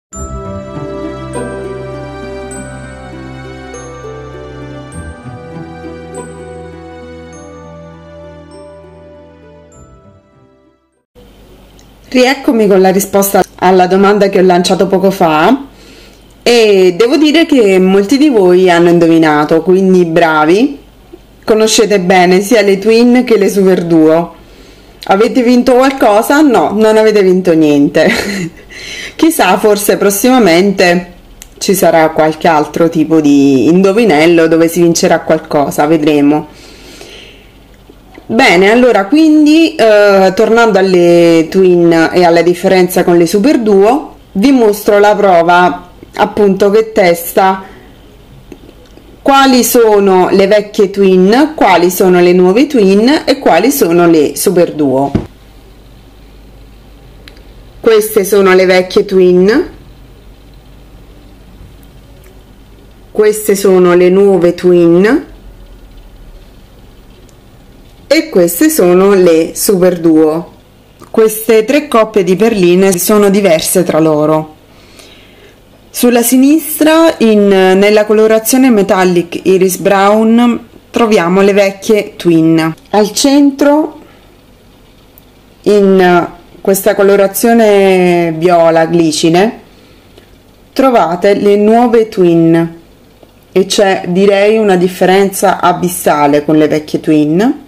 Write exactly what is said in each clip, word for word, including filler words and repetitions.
Rieccomi con la risposta alla domanda che ho lanciato poco fa e devo dire che molti di voi hanno indovinato, quindi bravi, conoscete bene sia le twin che le super duo. Avete vinto qualcosa? No, non avete vinto niente. Chissà, forse prossimamente ci sarà qualche altro tipo di indovinello dove si vincerà qualcosa, vedremo. Bene, allora quindi eh, tornando alle twin e alla differenza con le super duo, vi mostro la prova appunto che testa quali sono le vecchie twin, quali sono le nuove twin e quali sono le super duo. Queste sono le vecchie twin, queste sono le nuove twin e queste sono le super duo. Queste tre coppie di perline sono diverse tra loro. Sulla sinistra, in, nella colorazione metallic iris brown, troviamo le vecchie twin. Al centro, in questa colorazione viola glicine, trovate le nuove twin e c'è, direi, una differenza abissale con le vecchie twin.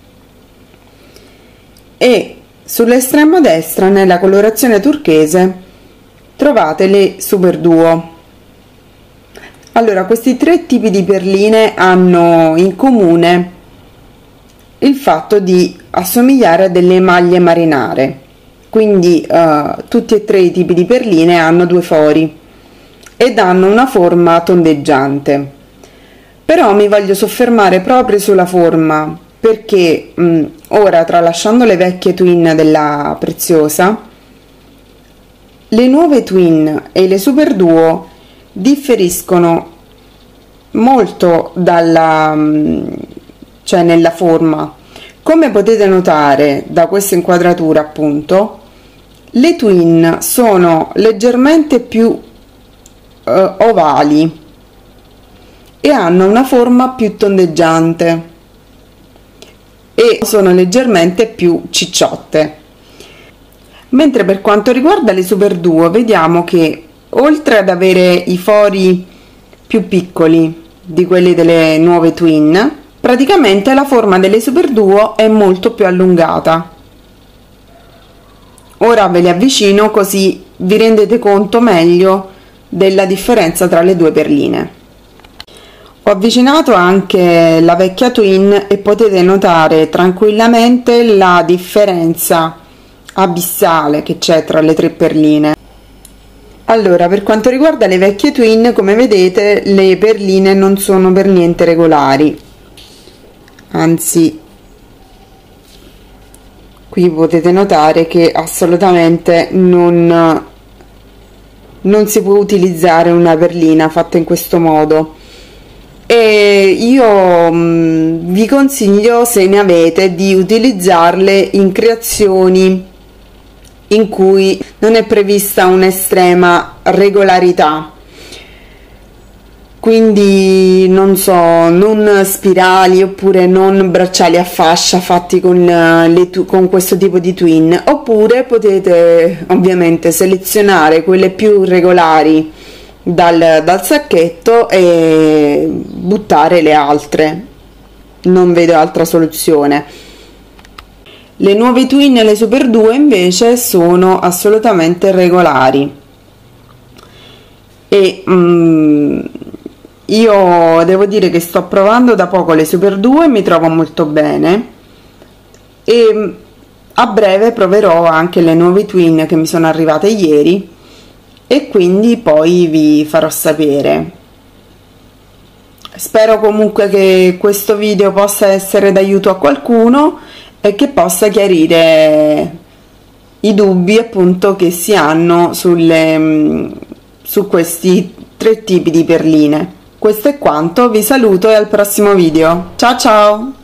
E sull'estremo destra, nella colorazione turchese, trovate le super duo. Allora, questi tre tipi di perline hanno in comune il fatto di assomigliare a delle maglie marinare, quindi eh, tutti e tre i tipi di perline hanno due fori ed hanno una forma tondeggiante. Però mi voglio soffermare proprio sulla forma, perché mh, ora, tralasciando le vecchie twin della Preziosa, le nuove twin e le super duo differiscono molto dalla mh, cioè nella forma. Come potete notare da questa inquadratura, appunto, le twin sono leggermente più eh, ovali e hanno una forma più tondeggiante e sono leggermente più cicciotte, mentre per quanto riguarda le super duo vediamo che, oltre ad avere i fori più piccoli di quelli delle nuove twin, praticamente la forma delle super duo è molto più allungata. Ora ve le avvicino così vi rendete conto meglio della differenza tra le due perline. Ho avvicinato anche la vecchia twin e potete notare tranquillamente la differenza abissale che c'è tra le tre perline. Allora, per quanto riguarda le vecchie twin, come vedete, le perline non sono per niente regolari, anzi qui potete notare che assolutamente non, non si può utilizzare una perlina fatta in questo modo. E io mh, vi consiglio, se ne avete, di utilizzarle in creazioni in cui non è prevista un'estrema regolarità, quindi non so, non spirali oppure non bracciali a fascia fatti con, le, con questo tipo di twin, oppure potete ovviamente selezionare quelle più regolari Dal, dal sacchetto e buttare le altre. Non vedo altra soluzione. Le nuove twin e le super duo invece sono assolutamente regolari e mm, io devo dire che sto provando da poco le super duo e mi trovo molto bene, e a breve proverò anche le nuove twin che mi sono arrivate ieri e quindi poi vi farò sapere. Spero comunque che questo video possa essere d'aiuto a qualcuno e che possa chiarire i dubbi appunto che si hanno sulle, su questi tre tipi di perline. Questo è quanto, vi saluto e al prossimo video. Ciao ciao!